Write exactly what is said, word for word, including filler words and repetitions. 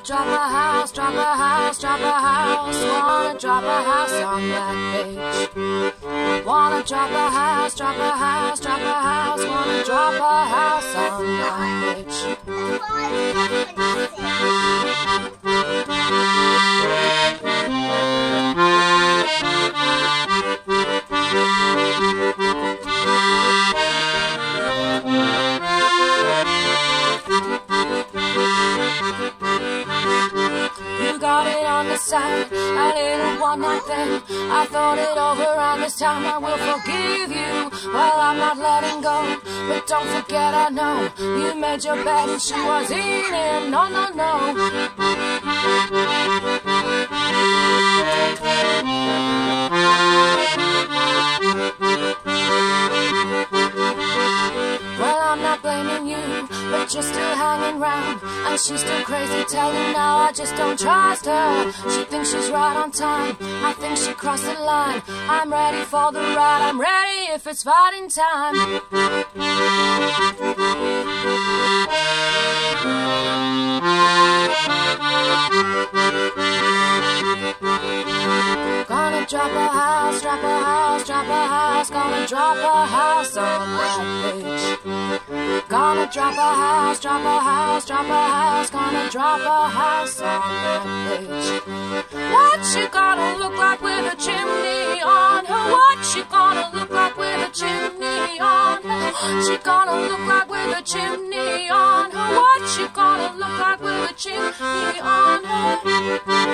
drop a house, drop a house, drop a house. Wanna drop a house on that beach. Wanna drop a house, drop a house, drop a house. Wanna drop a house on that beach. Got it on the side, a little one-night thing. I thought it over and this time I will forgive you. Well, I'm not letting go, but don't forget I know you made your bed and she was eating. No, no, no. Well, I'm not blaming you, but you're still hanging round, and she's still crazy telling now I just don't trust her. She thinks she's right on time, I think she crossed the line. I'm ready for the ride, I'm ready if it's fighting time. Gonna drop a house, drop a house, drop a house. Gonna drop a house on that beach. Gonna drop a house, drop a house, drop a house. Gonna drop a house on that beach. What she gonna look like with a chimney on her? What she gonna look like with a chimney on her? She gonna look like with a chimney on her. What she gonna look like with a chimney on her?